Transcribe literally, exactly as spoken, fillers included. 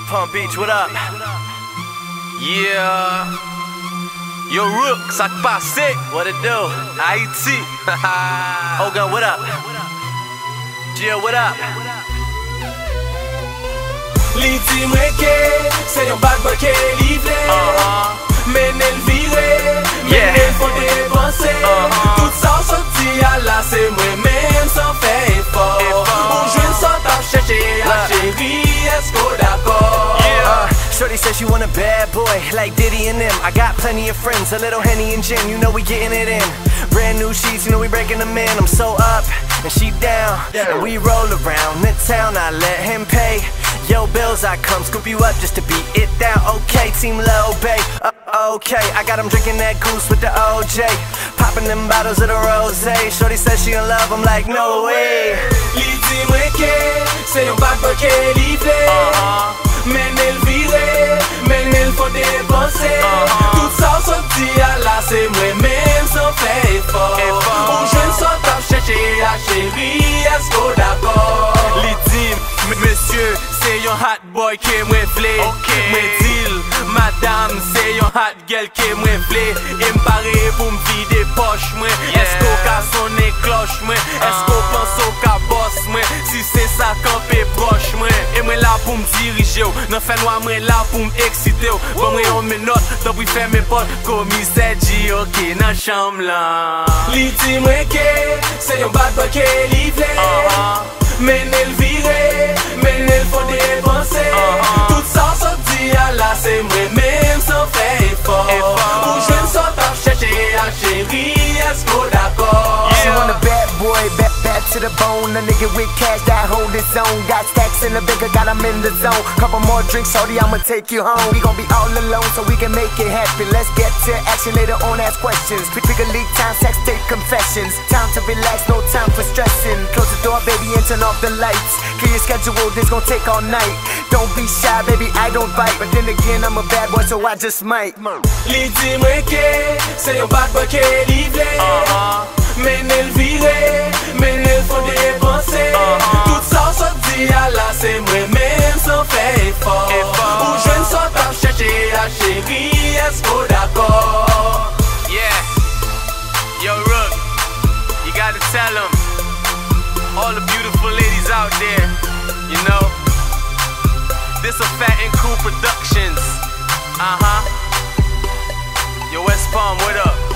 Palm Beach, what up? Yeah. Yo, Rook, ça passe. What it do? Haiti. Hogan, what up? Jill, what up? Li di mwen ke, se yon bag man ke livre. Men el vire, men el fon depanse. Tout sa sorti a la, se mwen men san fe efor. Ou jwen sa tap chèche a chéri, esko d'akor? Uh, Shorty says she want a bad boy, like Diddy and them. I got plenty of friends, a little Henny and gin, you know we getting it in. Brand new sheets, you know we breaking them in. I'm so up, and she down, and we roll around the town, I let him pay. Yo, bills, I come scoop you up just to beat it down. Okay, team Lil Bay, uh, okay. I got him drinking that goose with the O J, popping them bottles of the rosé. Shorty says she in love, I'm like, no way. Li di mwen ke, se yon bag man ke livre. Men el vire, men el fon depanse. Tout sa sorti a la, se mwen men san fe efor. Ou jwen sa tap chèche a chéri, esko d'akor? Li di, monsieur, se yon hot boy ke mwen vle. Mwen dil, madame, se yon hot girl ke mwen vle. E mpare pou mvide poch mwen. Esko ka sonne kloch mwen? Esko panso ka boss mwen? Si se sa kampe broche mwen. E mwen la pou mdirije ou, nan fè noa mwen la pou m'excite ou. Bon mwen yon menot, dan pou fè mwen pot. Komise di ok nan chanm lan. Li di mwen ke, se yon bag man ke livre. Men el vire, men el fon depanse. Tout sa sorti a la, se mwen men san fe efor. Ou jwen sa tap chèche a chéri, esko d'akor? She want a bad boy, bad, bad to the bone. A nigga with cash that hold his own. Got stacks in the bigger, got him in the zone. Couple more drinks, shorty, I'ma take you home. We gon' be all alone so we can make it happen. Let's get to action later on, ask questions. Pick a leak time, sex tape confessions. Time to relax, no time for stressing. Close the door, baby, and turn off the lights. Clear your schedule, this gon' take all night. Don't be shy, baby, I don't bite. But then again, I'm a bad boy, so I just might. Li di mwen ke, se yon bag man ke livre. Men el vire, men el fon depanse. Tout sa sorti a la, se mwen men san fe efor. Ou jwen sa tap chèche a chéri, esko d'akor? Yeah. Yo, Rook, you gotta tell them, all the beautiful ladies out there, you know, this a Fat and Cool Productions. Uh-huh. Yo, West Palm, what up?